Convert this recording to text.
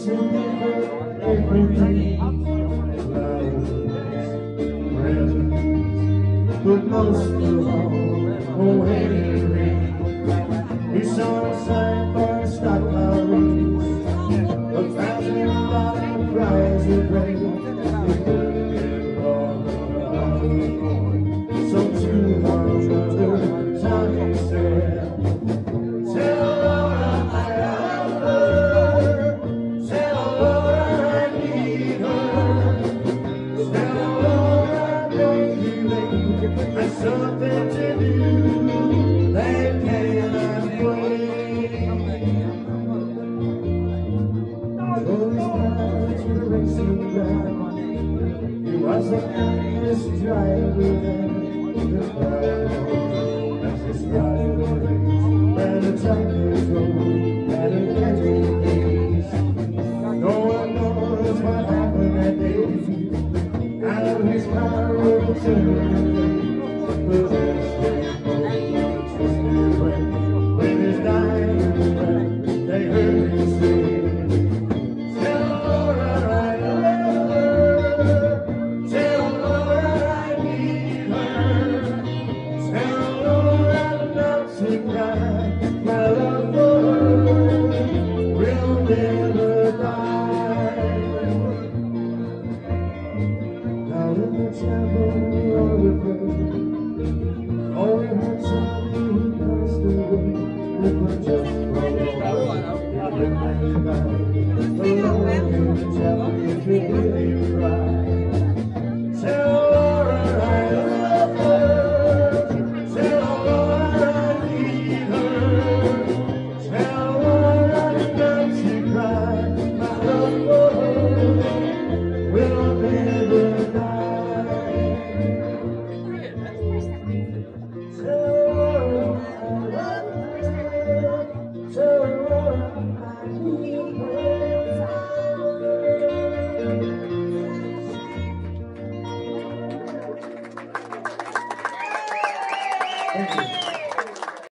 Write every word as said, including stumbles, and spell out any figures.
But most of all, oh Henry, we saw a sign for a stock lorries, a thousand dollar prize of rain. So to my brother, Tommy said, tell Laura I love her, tell Laura I need her, tell Laura baby, there's something to do that cannot wait. Those clouds were racing by. He was the kindest driver in the crowd. As he started to race, and the truckers rolled at a catching pace. No one knows what happened that day. Out of his car rolled a turn.